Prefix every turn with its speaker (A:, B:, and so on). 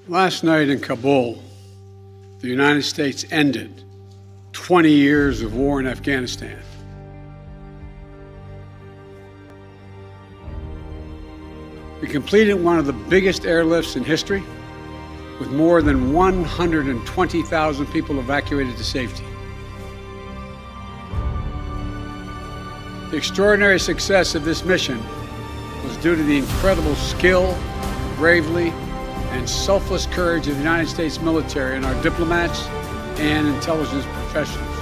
A: Last night in Kabul, the United States ended 20 years of war in Afghanistan. We completed one of the biggest airlifts in history, with more than 120,000 people evacuated to safety. The extraordinary success of this mission was due to the incredible skill, bravery, and selfless courage of the United States military and our diplomats and intelligence professionals.